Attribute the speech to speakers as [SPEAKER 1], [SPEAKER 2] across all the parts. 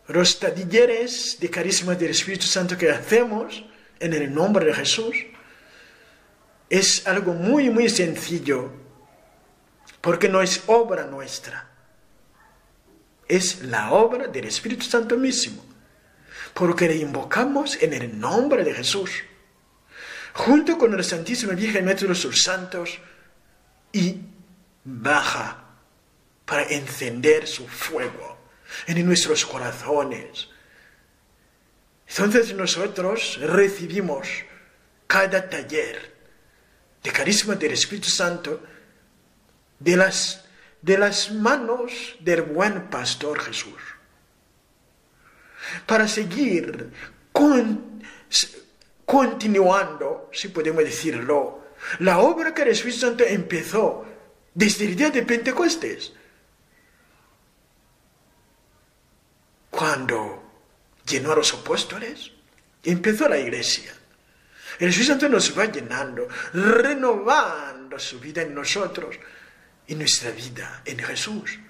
[SPEAKER 1] Los talleres de carisma del Espíritu Santo que hacemos en el nombre de Jesús es algo muy, muy sencillo, porque no es obra nuestra, es la obra del Espíritu Santo mismo, porque le invocamos en el nombre de Jesús, junto con la Santísima Virgen y nuestros santos, y baja para encender su fuego en nuestros corazones. Entonces nosotros recibimos cada taller de carisma del Espíritu Santo de las manos del buen pastor Jesús, para seguir continuando, si podemos decirlo, la obra que el Espíritu Santo empezó desde el día de Pentecostés, cuando llenó a los apóstoles, empezó la iglesia. El Espíritu Santo nos va llenando, renovando su vida en nosotros y nuestra vida en Jesús,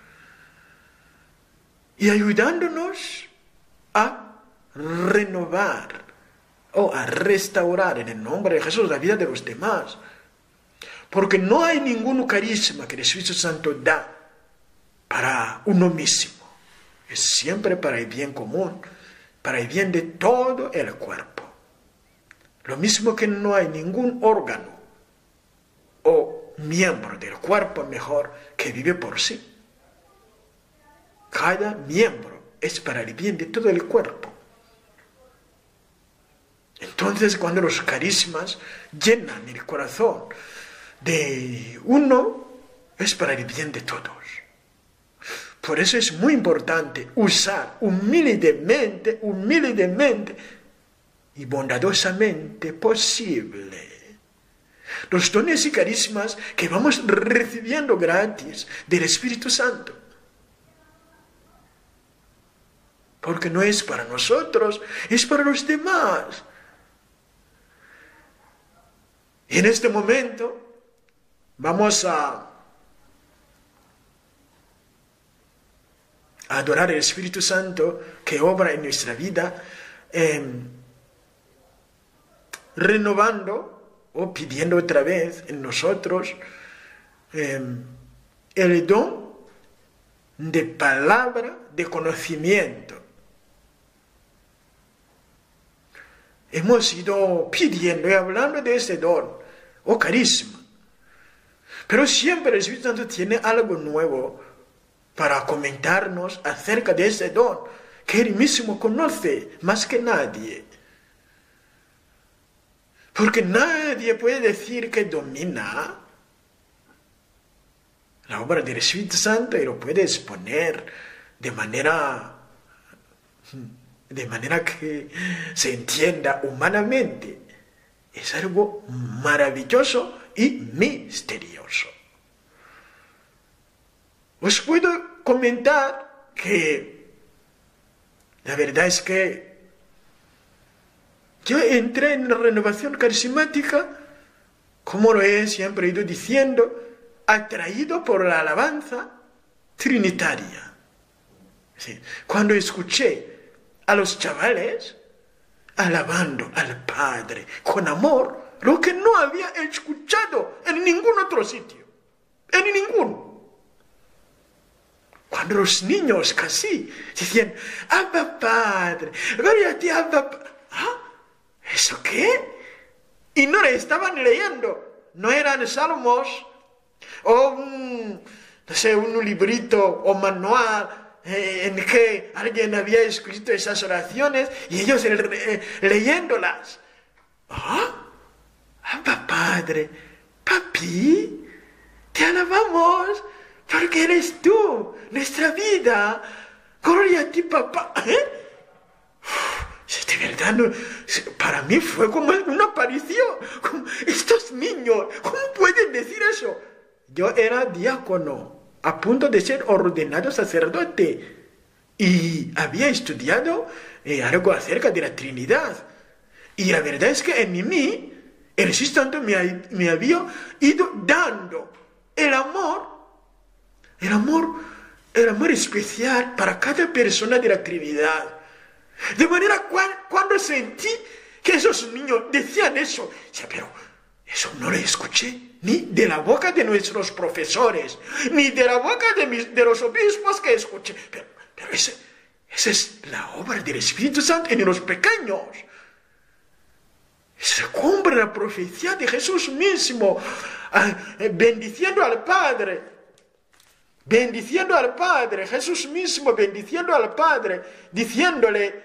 [SPEAKER 1] y ayudándonos a renovar o a restaurar en el nombre de Jesús la vida de los demás, porque no hay ningún carisma que el Espíritu Santo da para uno mismo, es siempre para el bien común, para el bien de todo el cuerpo. Lo mismo que no hay ningún órgano o miembro del cuerpo mejor que vive por sí. Cada miembro es para el bien de todo el cuerpo. Entonces, cuando los carismas llenan el corazón de uno, es para el bien de todos. Por eso es muy importante usar humildemente y bondadosamente posible los dones y carismas que vamos recibiendo gratis del Espíritu Santo. Porque no es para nosotros, es para los demás. Y en este momento vamos a adorar al Espíritu Santo que obra en nuestra vida, renovando o pidiendo otra vez en nosotros el don de palabra, de conocimiento. Hemos ido pidiendo y hablando de ese don o carisma, pero siempre el Espíritu Santo tiene algo nuevo para comentarnos acerca de ese don que Él mismo conoce más que nadie. Porque nadie puede decir que domina la obra del Espíritu Santo y lo puede exponer de manera que se entienda humanamente. Es algo maravilloso y misterioso. Os puedo comentar que la verdad es que yo entré en la renovación carismática, como lo he siempre ido diciendo, atraído por la alabanza trinitaria. Sí. Cuando escuché a los chavales alabando al Padre con amor, lo que no había escuchado en ningún otro sitio, en ninguno. Cuando los niños casi decían, Abba Padre, gloria a ti, Abba Padre. ¿Ah? ¿Eso qué? Y no le estaban leyendo, no eran salmos o un librito o manual en que alguien había escrito esas oraciones y ellos leyéndolas. ¿Ah? Abba Padre, papi, te alabamos porque eres tú, nuestra vida. Gloria a ti, papá. De verdad, para mí fue como una aparición. Como, estos niños, ¿cómo pueden decir eso? Yo era diácono, a punto de ser ordenado sacerdote. Y había estudiado algo acerca de la Trinidad. Y la verdad es que en mí, el Espíritu Santo me había ido dando el amor el amor especial para cada persona de la Trinidad. De manera cuando sentí que esos niños decían eso, decía, pero eso no lo escuché ni de la boca de nuestros profesores, ni de la boca de los obispos que escuché. Pero esa es la obra del Espíritu Santo en los pequeños. Se cumple la profecía de Jesús mismo, bendiciendo al Padre. Bendiciendo al Padre, Jesús mismo bendiciendo al Padre, diciéndole,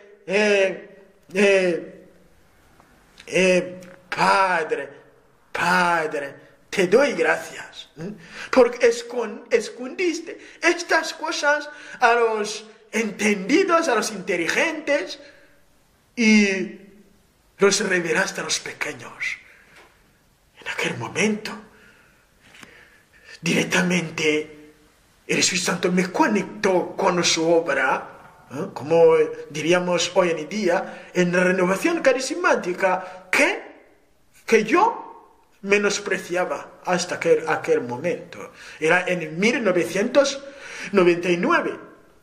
[SPEAKER 1] Padre, te doy gracias, porque escondiste estas cosas a los entendidos, a los inteligentes, y los revelaste a los pequeños. En aquel momento, directamente, el Espíritu Santo me conectó con su obra, como diríamos hoy en día, en la renovación carismática, que yo menospreciaba hasta aquel momento. Era en 1999.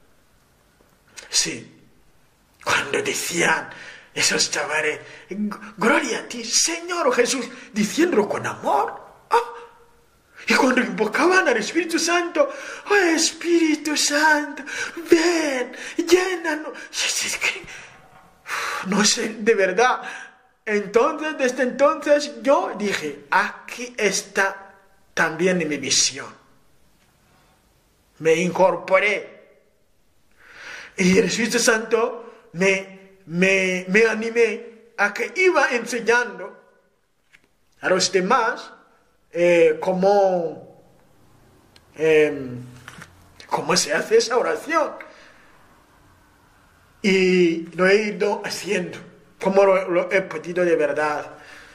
[SPEAKER 1] Sí, cuando decían esos chavales, gloria a ti, Señor Jesús, diciéndolo con amor. Y cuando invocaban al Espíritu Santo, oh Espíritu Santo, ven, llénanos. No sé, de verdad. Entonces, desde entonces, yo dije, aquí está también mi misión. Me incorporé. Y el Espíritu Santo me animé a que iba enseñando a los demás cómo se hace esa oración. Y lo he ido haciendo, como lo he podido de verdad.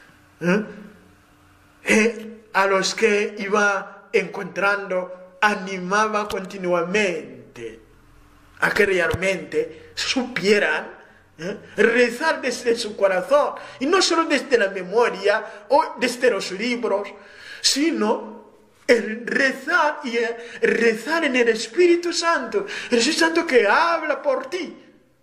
[SPEAKER 1] A los que iba encontrando, animaba continuamente a que realmente supieran rezar desde su corazón, y no solo desde la memoria o desde los libros, sino el rezar y rezar en el Espíritu Santo, el Espíritu Santo que habla por ti.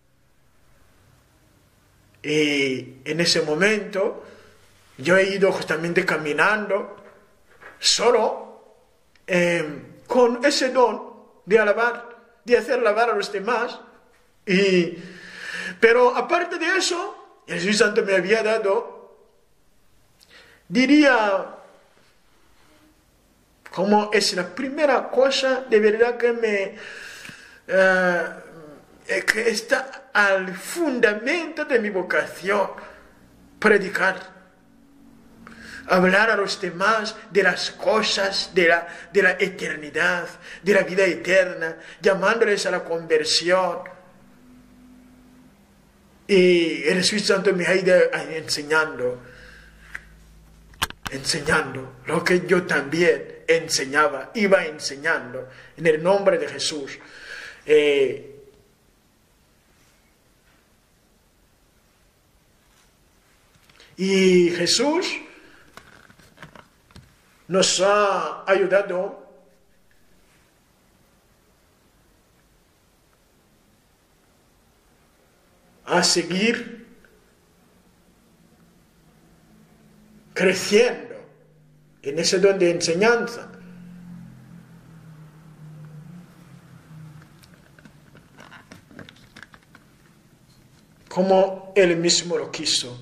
[SPEAKER 1] Y en ese momento yo he ido justamente caminando solo con ese don de alabar, de hacer alabar a los demás. Pero aparte de eso, el Espíritu Santo me había dado, diría, como es la primera cosa de verdad que que está al fundamento de mi vocación: predicar, hablar a los demás de las cosas de la eternidad, de la vida eterna, llamándoles a la conversión. Y el Espíritu Santo me ha ido enseñando lo que yo también iba enseñando en el nombre de Jesús. Y Jesús nos ha ayudado a seguir creciendo en ese don de enseñanza. Como Él mismo lo quiso.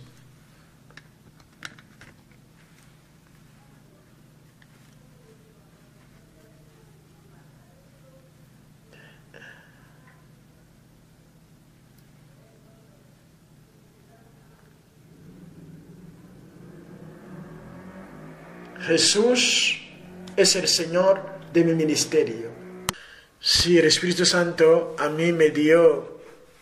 [SPEAKER 1] Jesús es el Señor de mi ministerio. Sí, el Espíritu Santo a mí me dio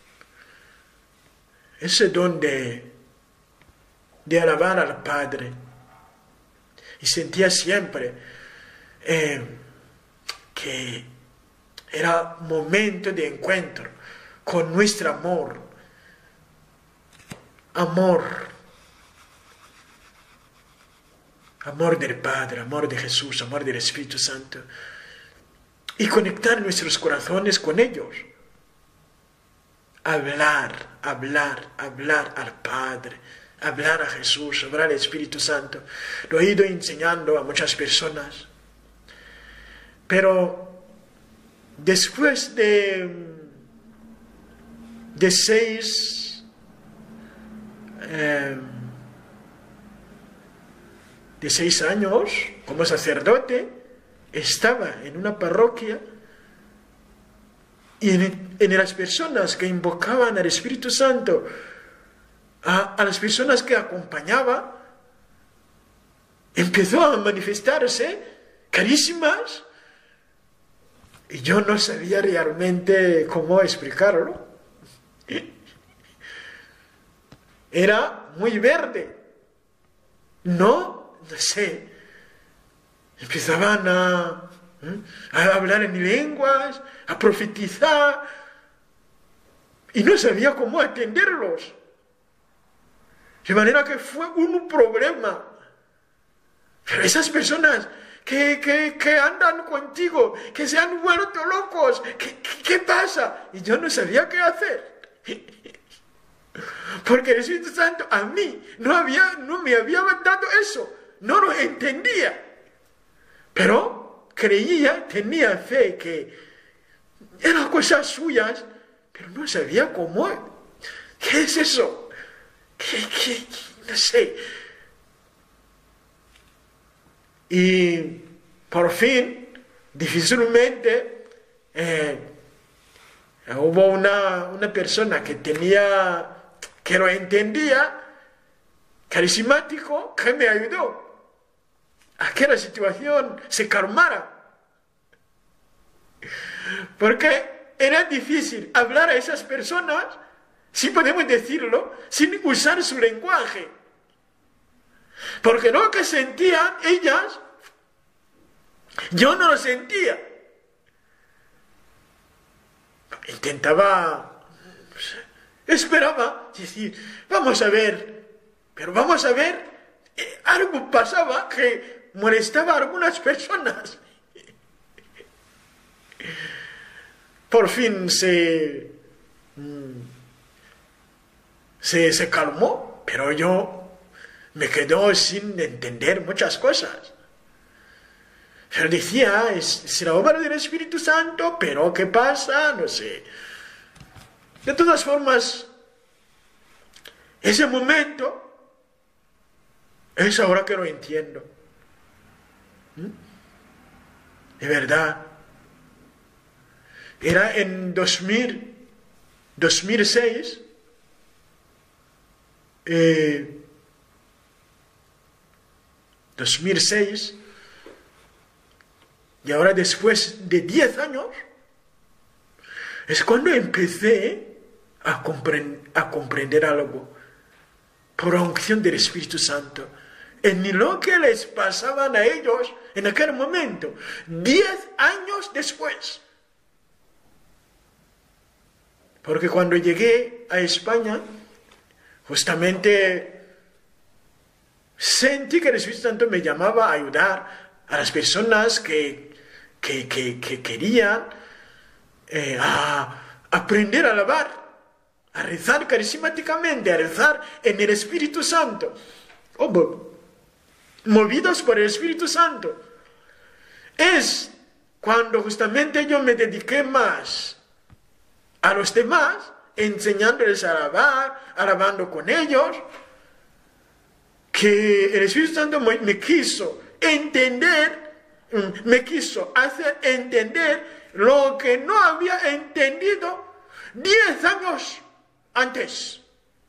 [SPEAKER 1] ese don de alabar al Padre. Y sentía siempre que era momento de encuentro con nuestro amor. Amor del Padre, amor de Jesús, amor del Espíritu Santo. y conectar nuestros corazones con ellos. Hablar al Padre, hablar a Jesús, hablar al Espíritu Santo. Lo he ido enseñando a muchas personas. Pero después de 6 años como sacerdote, estaba en una parroquia y en las personas que invocaban al Espíritu Santo, a las personas que acompañaba, empezó a manifestarse carismas y yo no sabía realmente cómo explicarlo. Era muy verde. No sé. Empezaban a hablar en lenguas, a profetizar, y no sabía cómo atenderlos. De manera que fue un problema. Pero esas personas que andan contigo, que se han vuelto locos, ¿qué pasa? Y yo no sabía qué hacer. Porque el Espíritu Santo a mí no me había dado eso, no lo entendía. Pero creía, tenía fe que eran cosas suyas, pero no sabía cómo. ¿Qué es eso? No sé. Y por fin, difícilmente, hubo una persona que lo entendía, carismático, que me ayudó a que la situación se calmara. Porque era difícil hablar a esas personas, si podemos decirlo, sin usar su lenguaje. Porque lo que sentían ellas, yo no lo sentía. Intentaba, esperaba decir, vamos a ver, pero vamos a ver, algo pasaba que molestaba a algunas personas. Por fin se calmó, pero yo me quedé sin entender muchas cosas. Pero decía, es la obra del Espíritu Santo, pero ¿qué pasa? No sé. De todas formas, ese momento es ahora que lo entiendo. De verdad. Era en 2006. 2006. Y ahora después de 10 años, es cuando empecé a comprender algo, por la unción del Espíritu Santo, en lo que les pasaban a ellos en aquel momento, 10 años después. Porque cuando llegué a España, justamente sentí que el Espíritu Santo me llamaba a ayudar a las personas que querían a aprender a alabar, a rezar carismáticamente, a rezar en el Espíritu Santo, movidos por el Espíritu Santo. Es cuando justamente yo me dediqué más a los demás, enseñándoles a alabar, alabando con ellos, que el Espíritu Santo me quiso entender, me quiso hacer entender lo que no había entendido 10 años antes.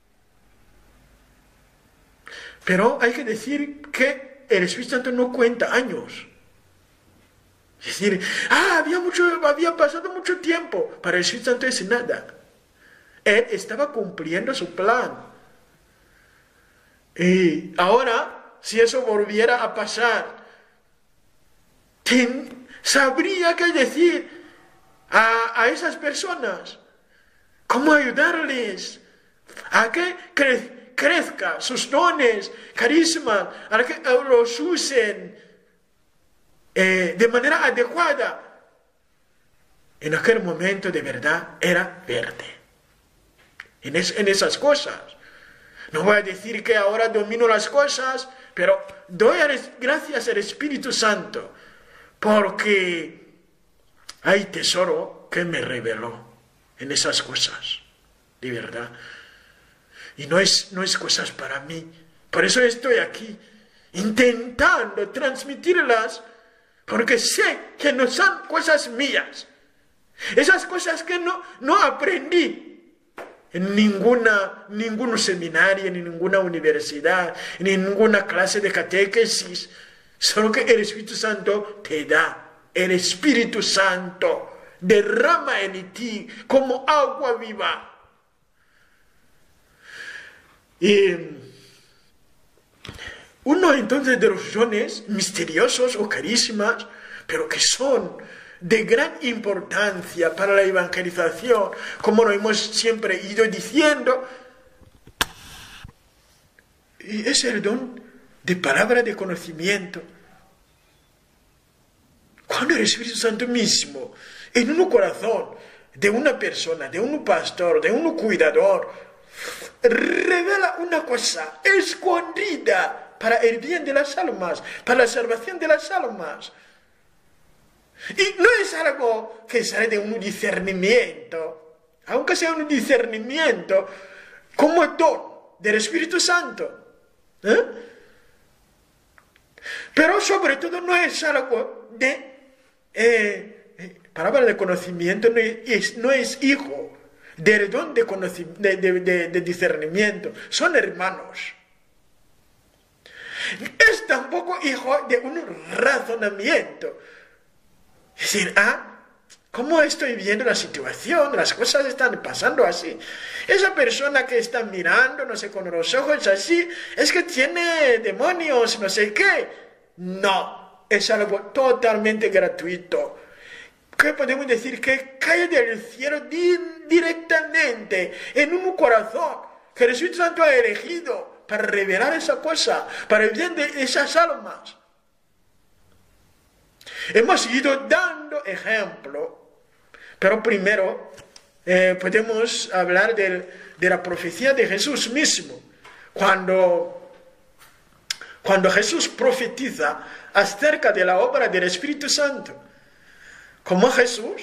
[SPEAKER 1] Pero hay que decir que el Espíritu Santo no cuenta años. Es decir, había pasado mucho tiempo. Para el Espíritu Santo es nada. Él estaba cumpliendo su plan. Y ahora, si eso volviera a pasar, sabría qué decir a esas personas, cómo ayudarles a que crezca sus dones, carismas, a que los usen de manera adecuada en aquel momento de verdad era verde. En esas cosas. No voy a decir que ahora domino las cosas, pero doy gracias al Espíritu Santo, porque hay tesoro que me reveló en esas cosas, de verdad. Y no es cosas para mí. Por eso estoy aquí, intentando transmitirlas, porque sé que no son cosas mías. Esas cosas que no aprendí en ningún seminario, en ninguna universidad, en ninguna clase de catequesis. Solo que el Espíritu Santo te da. El Espíritu Santo derrama en ti como agua viva. Y uno entonces de los dones misteriosos o carismas, pero que son de gran importancia para la evangelización, como lo hemos siempre ido diciendo, y es el don de palabra de conocimiento. Cuando el Espíritu Santo mismo, en un corazón de una persona, de un pastor, de un cuidador, revela una cosa escondida para el bien de las almas, para la salvación de las almas. Y no es algo que sale de un discernimiento, aunque sea un discernimiento como don del Espíritu Santo. Pero sobre todo no es algo de palabra de conocimiento, no es hijo del don de discernimiento. Son hermanos. Es tampoco hijo de un razonamiento. Es decir, ¿cómo estoy viendo la situación? Las cosas están pasando así. Esa persona que está mirando, no sé, con los ojos así, es que tiene demonios, no sé qué. No, es algo totalmente gratuito. ¿Qué podemos decir? Que cae del cielo directamente en un corazón que el Espíritu Santo ha elegido para revelar esa cosa, para el bien de esas almas. Hemos ido dando ejemplo, pero primero podemos hablar de la profecía de Jesús mismo. Cuando Jesús profetiza acerca de la obra del Espíritu Santo, como Jesús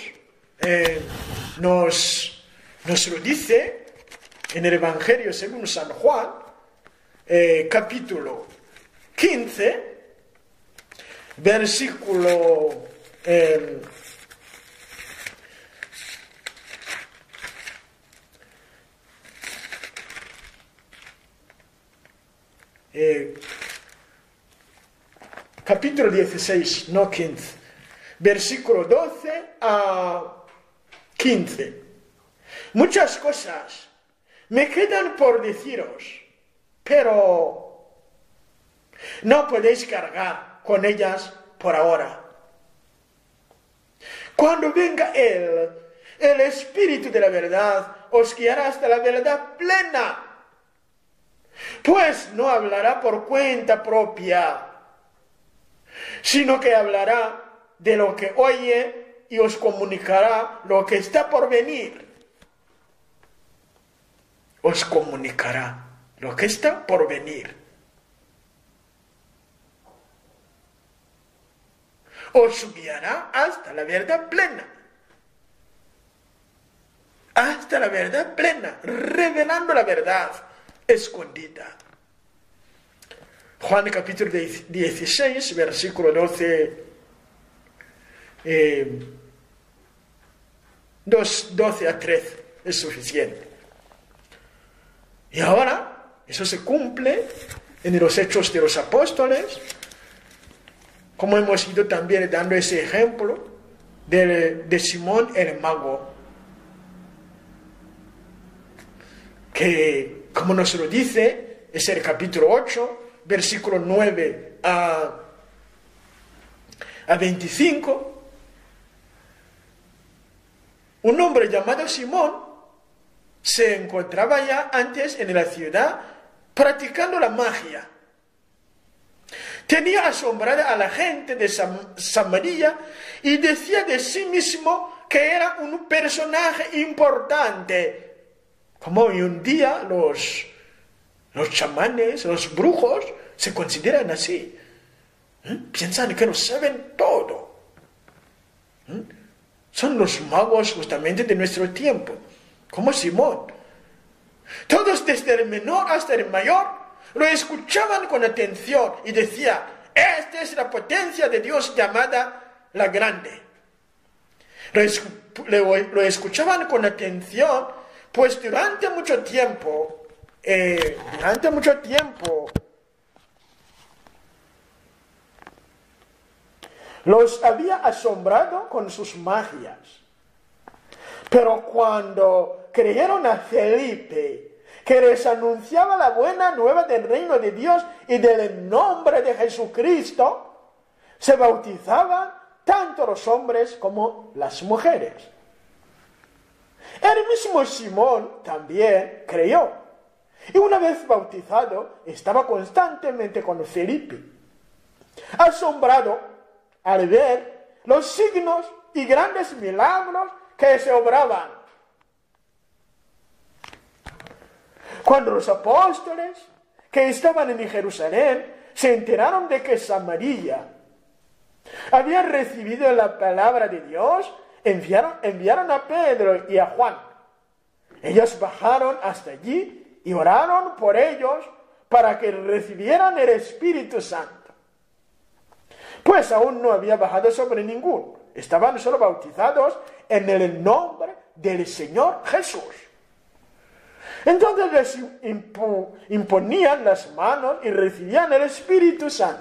[SPEAKER 1] nos lo dice en el Evangelio según San Juan, capítulo 15, versículo 16, no 15, versículo 12 a 15. Muchas cosas me quedan por deciros, pero no podéis cargar con ellas por ahora. Cuando venga Él, el Espíritu de la verdad, os guiará hasta la verdad plena, pues no hablará por cuenta propia, sino que hablará de lo que oye y os comunicará lo que está por venir. Os comunicará lo que está por venir. Os guiará hasta la verdad plena. Hasta la verdad plena, revelando la verdad escondida. Juan capítulo 16, versículo 12, 12 a 13, es suficiente. Y ahora, eso se cumple en los Hechos de los Apóstoles, como hemos ido también dando ese ejemplo de Simón el mago, que, como nos lo dice, es el capítulo 8, versículo 9 a 25, un hombre llamado Simón se encontraba ya antes en la ciudad practicando la magia. Tenía asombrada a la gente de Samaria y decía de sí mismo: que era un personaje importante. Como hoy en día los chamanes, los brujos, se consideran así. Piensan que lo saben todo. Son los magos justamente de nuestro tiempo, como Simón. Todos, desde el menor hasta el mayor, lo escuchaban con atención y decían: esta es la potencia de Dios llamada la Grande. Lo escuchaban con atención, pues durante mucho tiempo, los había asombrado con sus magias. Pero cuando creyeron a Felipe, que les anunciaba la buena nueva del reino de Dios y del nombre de Jesucristo, se bautizaban tanto los hombres como las mujeres. El mismo Simón también creyó, y una vez bautizado estaba constantemente con Felipe, asombrado al ver los signos y grandes milagros que se obraban. Cuando los apóstoles que estaban en Jerusalén se enteraron de que Samaria había recibido la palabra de Dios, enviaron a Pedro y a Juan. Ellos bajaron hasta allí y oraron por ellos para que recibieran el Espíritu Santo. Pues aún no había bajado sobre ninguno. Estaban solo bautizados en el nombre del Señor Jesús. Entonces les imponían las manos y recibían el Espíritu Santo.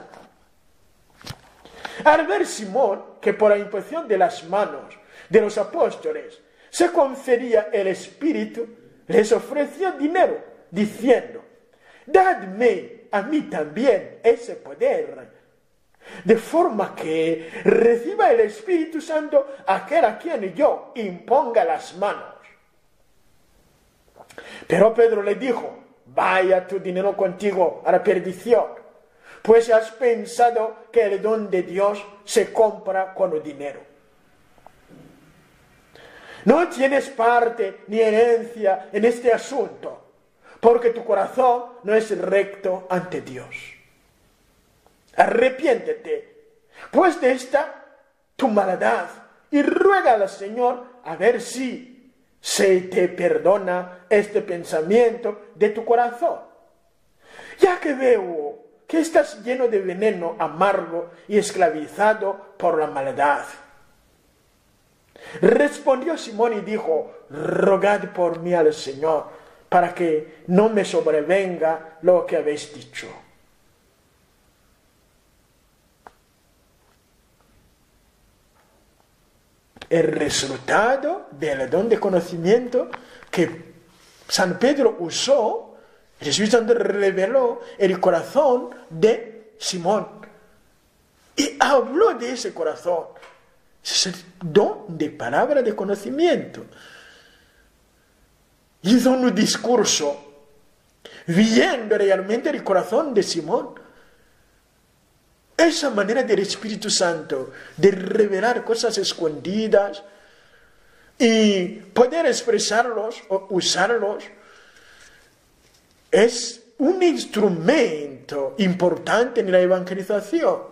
[SPEAKER 1] Al ver Simón que por la imposición de las manos de los apóstoles se confería el Espíritu, les ofreció dinero, diciendo: dadme a mí también ese poder, de forma que reciba el Espíritu Santo aquel a quien yo imponga las manos. Pero Pedro le dijo: vaya tu dinero contigo a la perdición, pues has pensado que el don de Dios se compra con el dinero. No tienes parte ni herencia en este asunto, porque tu corazón no es recto ante Dios. Arrepiéntete, pues, de esta tu maldad, y ruega al Señor a ver si se te perdona este pensamiento de tu corazón, ya que veo que estás lleno de veneno amargo y esclavizado por la maldad. Respondió Simón y dijo: rogad por mí al Señor, para que no me sobrevenga lo que habéis dicho. El resultado del don de conocimiento que San Pedro usó, el Espíritu Santo reveló el corazón de Simón y habló de ese corazón. Es el don de palabra de conocimiento. Hizo un discurso viendo realmente el corazón de Simón. Esa manera del Espíritu Santo de revelar cosas escondidas y poder expresarlos o usarlos es un instrumento importante en la evangelización.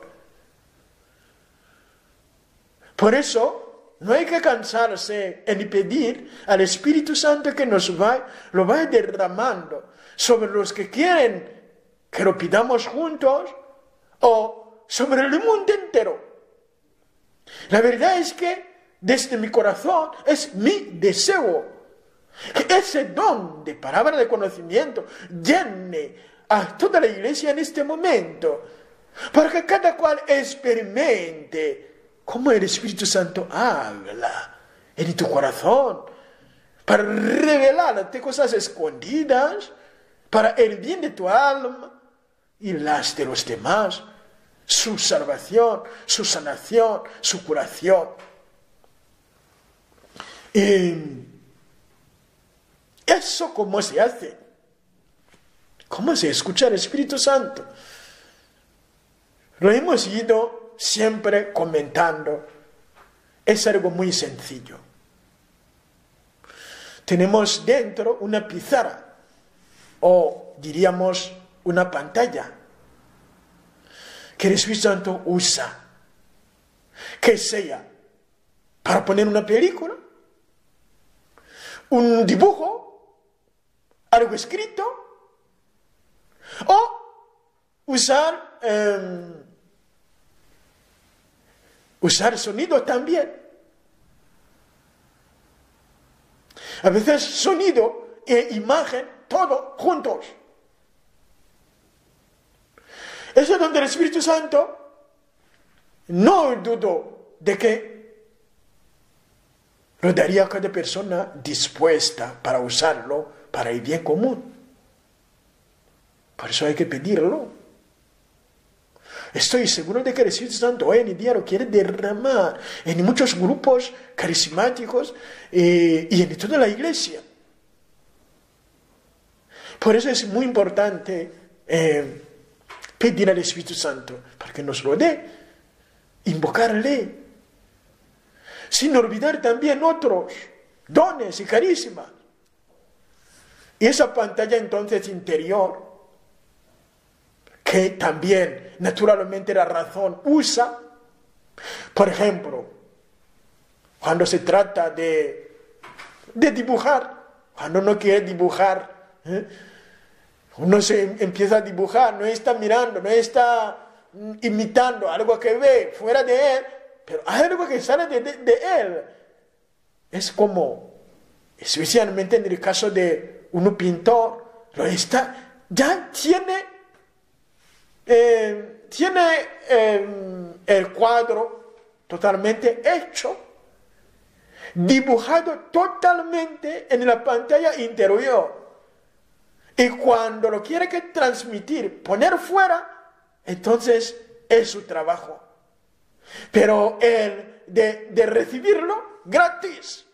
[SPEAKER 1] Por eso no hay que cansarse en pedir al Espíritu Santo que lo vaya derramando sobre los que quieren que lo pidamos juntos o sobre el mundo entero. La verdad es que desde mi corazón es mi deseo que ese don de palabra de conocimiento llene a toda la iglesia en este momento, para que cada cual experimente cómo el Espíritu Santo habla en tu corazón, para revelarte cosas escondidas, para el bien de tu alma y las de los demás, su salvación, su sanación, su curación. Y eso, ¿cómo se hace? ¿Cómo se escucha el Espíritu Santo? Lo hemos ido siempre comentando. Es algo muy sencillo. tenemos dentro una pizarra, o diríamos una pantalla, que el Espíritu Santo usa, que sea para poner una película, un dibujo, algo escrito, o usar sonido también. A veces sonido e imagen, todo juntos. Eso es donde el Espíritu Santo, no dudo de que lo daría a cada persona dispuesta para usarlo para el bien común. Por eso hay que pedirlo. Estoy seguro de que el Espíritu Santo hoy en día lo quiere derramar en muchos grupos carismáticos y en toda la iglesia. Por eso es muy importante pedir al Espíritu Santo para que nos lo dé, invocarle, sin olvidar también otros dones y carismas. Y esa pantalla entonces interior, que también naturalmente la razón usa, por ejemplo, cuando se trata de dibujar, cuando uno quiere dibujar, uno se empieza a dibujar, no está mirando, no está imitando algo que ve fuera de él, pero hay algo que sale de él. Es como, especialmente en el caso de un pintor, ya tiene el cuadro totalmente hecho, dibujado totalmente en la pantalla interior. Y cuando lo quiere transmitir, poner fuera, entonces es su trabajo. Pero el de recibirlo gratis.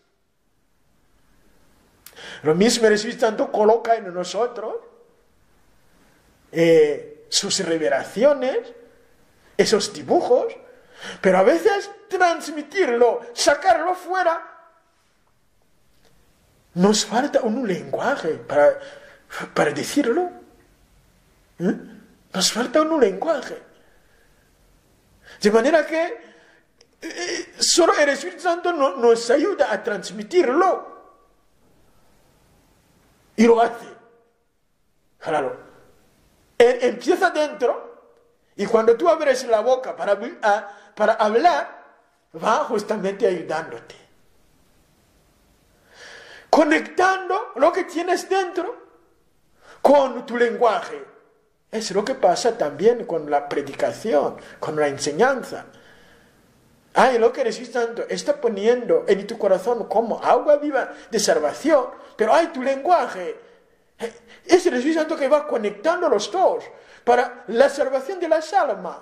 [SPEAKER 1] Lo mismo el Espíritu Santo coloca en nosotros sus revelaciones, esos dibujos, pero a veces transmitirlo, sacarlo fuera, nos falta un lenguaje para decirlo. Nos falta un lenguaje. De manera que solo el Espíritu Santo nos ayuda a transmitirlo. Y lo hace. Claro. Él empieza dentro, y cuando tú abres la boca para hablar, va justamente ayudándote. Conectando lo que tienes dentro con tu lenguaje. Es lo que pasa también con la predicación, con la enseñanza. Hay lo que el Espíritu Santo está poniendo en tu corazón como agua viva de salvación, pero hay tu lenguaje. Es el Espíritu Santo que va conectando los dos para la salvación de las almas.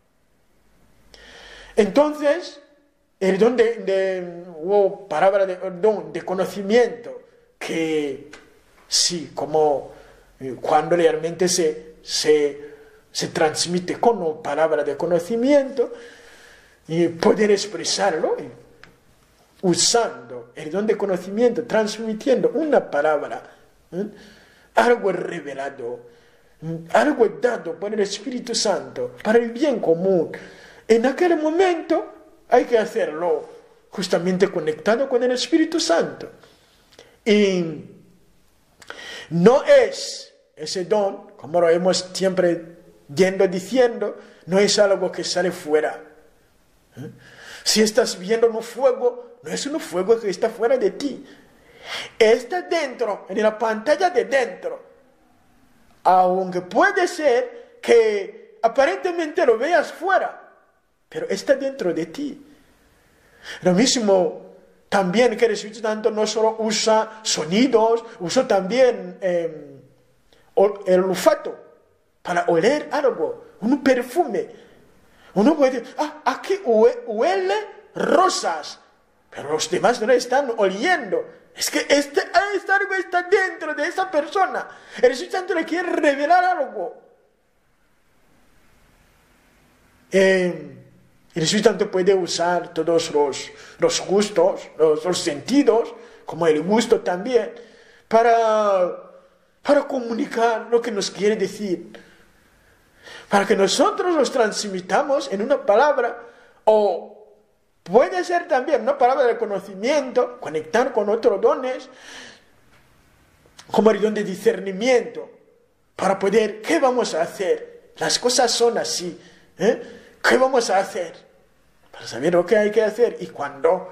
[SPEAKER 1] Entonces, el don palabra don de conocimiento, que sí, como cuando realmente se transmite como palabra de conocimiento, y poder expresarlo usando el don de conocimiento, transmitiendo una palabra, algo revelado, algo dado por el Espíritu Santo para el bien común. En aquel momento hay que hacerlo justamente conectado con el Espíritu Santo. Y no es ese don, como lo hemos siempre yendo diciendo, no es algo que sale fuera. Si estás viendo un fuego, no es un fuego que está fuera de ti. Está dentro, en la pantalla de dentro. Aunque puede ser que aparentemente lo veas fuera, pero está dentro de ti. Lo mismo también que el Espíritu Santo no solo usa sonidos, usa también el olfato para oler algo, un perfume. Uno puede decir, aquí huele rosas, pero los demás no lo están oliendo. Es que algo está dentro de esa persona. El Espíritu Santo le quiere revelar algo. El Espíritu Santo puede usar todos los gustos, los sentidos, como el gusto también, para comunicar lo que nos quiere decir. Para que nosotros los transmitamos en una palabra, o puede ser también una palabra de conocimiento, conectar con otros dones, como el don de discernimiento, para poder, ¿qué vamos a hacer? Las cosas son así, ¿qué vamos a hacer? Para saber lo que hay que hacer y cuándo,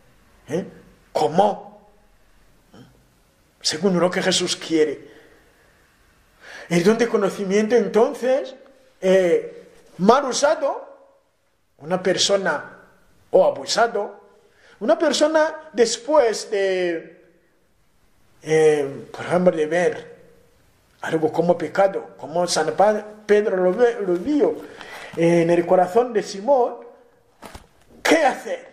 [SPEAKER 1] cómo, según lo que Jesús quiere. El don de conocimiento, entonces, mal usado, una persona, o abusado, una persona después de, por ejemplo, de ver algo como pecado, como San Pedro lo vio en el corazón de Simón, ¿qué hacer?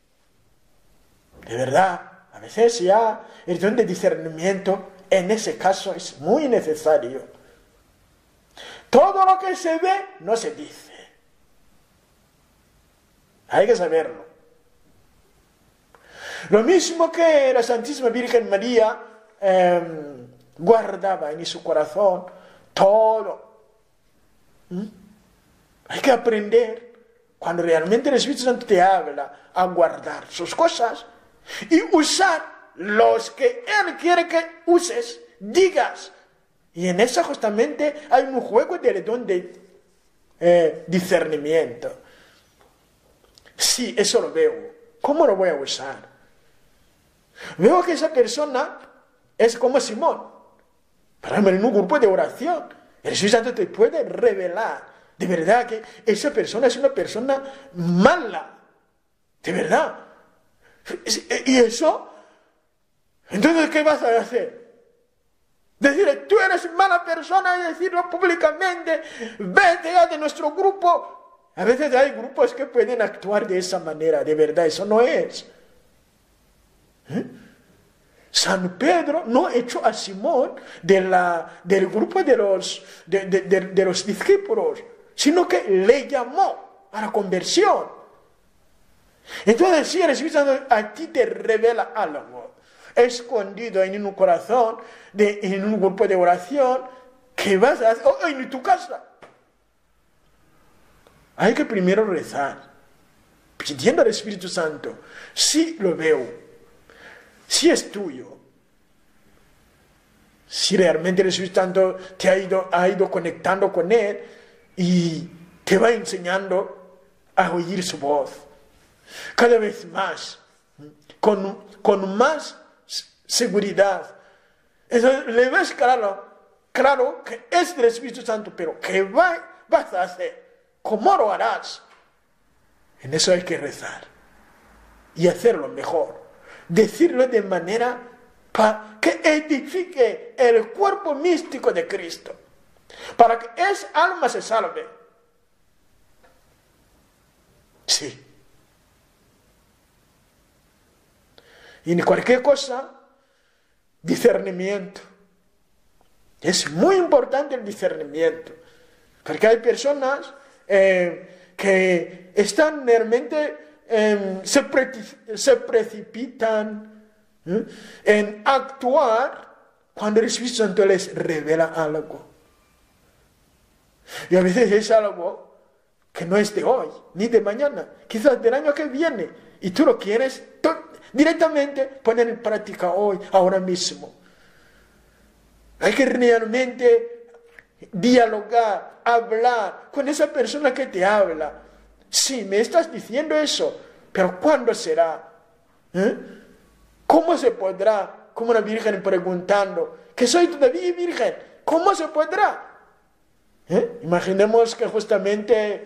[SPEAKER 1] De verdad, a veces ya el don de discernimiento en ese caso es muy necesario. Todo lo que se ve no se dice. Hay que saberlo. Lo mismo que la Santísima Virgen María guardaba en su corazón todo. Hay que aprender, cuando realmente el Espíritu Santo te habla, a guardar sus cosas y usar los que Él quiere que uses, digas. Y en eso justamente hay un juego del don de discernimiento. Sí, eso lo veo. ¿Cómo lo voy a usar? Veo que esa persona es como Simón. Para ejemplo, en un grupo de oración, el Espíritu Santo te puede revelar de verdad que esa persona es una persona mala. De verdad. ¿Y eso? Entonces, ¿qué vas a hacer? Decirle, tú eres mala persona, y decirlo públicamente, vete ya de nuestro grupo. A veces hay grupos que pueden actuar de esa manera, de verdad, eso no es. San Pedro no echó a Simón del grupo de los discípulos, sino que le llamó a la conversión. Entonces, si el Espíritu Santo a ti te revela algo escondido en un corazón, en un grupo de oración, ¿qué vas a hacer? O en tu casa. Hay que primero rezar, pidiendo al Espíritu Santo, si lo veo, si es tuyo, si realmente el Espíritu Santo te ha ido conectando con Él y te va enseñando a oír su voz, cada vez más, con más seguridad. Entonces, le ves claro que es del Espíritu Santo, pero ¿qué vas a hacer? ¿Cómo lo harás? En eso hay que rezar y hacerlo mejor, decirlo de manera para que edifique el cuerpo místico de Cristo, para que esa alma se salve. Sí. Y en cualquier cosa, discernimiento. Es muy importante el discernimiento, porque hay personas que están realmente, se precipitan en actuar cuando el Espíritu Santo les revela algo. Y a veces es algo que no es de hoy, ni de mañana, quizás del año que viene, y tú lo quieres directamente poner en práctica hoy, ahora mismo. Hay que realmente dialogar, hablar con esa persona que te habla. Sí, me estás diciendo eso, pero ¿cuándo será? ¿Cómo se podrá? Como una virgen preguntando, que soy todavía virgen, ¿cómo se podrá? Imaginemos que justamente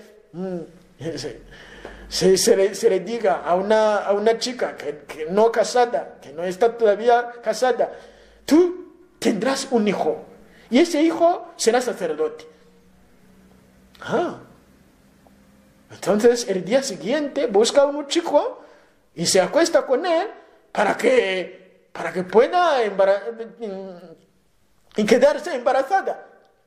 [SPEAKER 1] se le diga a una chica que no casada, que no está todavía casada, tú tendrás un hijo, y ese hijo será sacerdote. Entonces el día siguiente busca a un chico y se acuesta con él para que pueda quedarse embarazada.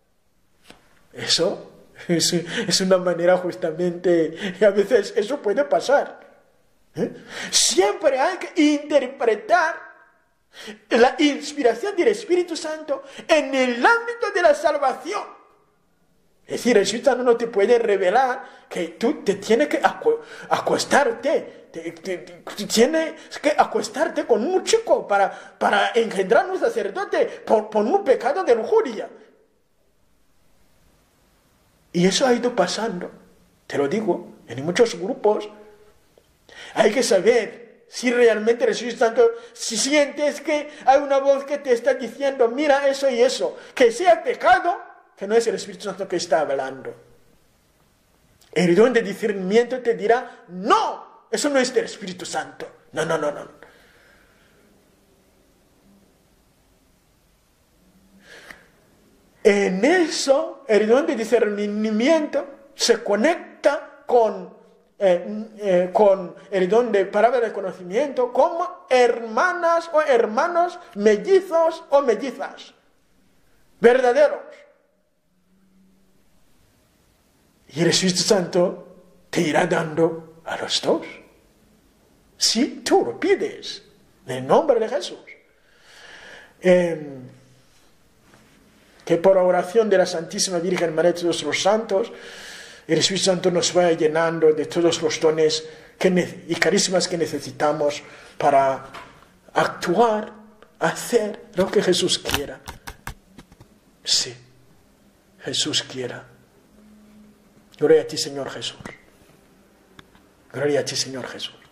[SPEAKER 1] Eso es una manera justamente, y a veces eso puede pasar. Siempre hay que interpretar la inspiración del Espíritu Santo en el ámbito de la salvación. Es decir, el Espíritu Santo no te puede revelar que tú te tienes que acostarte, tienes que acostarte con un chico para engendrar un sacerdote por un pecado de lujuria. Y eso ha ido pasando, te lo digo, en muchos grupos. Hay que saber si realmente el Espíritu Santo, si sientes que hay una voz que te está diciendo, mira eso y eso, que sea pecado, que no es el Espíritu Santo que está hablando. El don de discernimiento te dirá, no, eso no es del Espíritu Santo. No. En eso, el don de discernimiento se conecta con el don de palabra de conocimiento como hermanas o hermanos mellizos o mellizas, verdaderos. Y el Espíritu Santo te irá dando a los dos, si tú lo pides, en el nombre de Jesús. Que por oración de la Santísima Virgen María de todos los santos, el Espíritu Santo nos vaya llenando de todos los dones y carismas que necesitamos para actuar, hacer lo que Jesús quiera. Sí, Jesús quiera. Gloria a ti, Señor Jesús. Gloria a ti, Señor Jesús.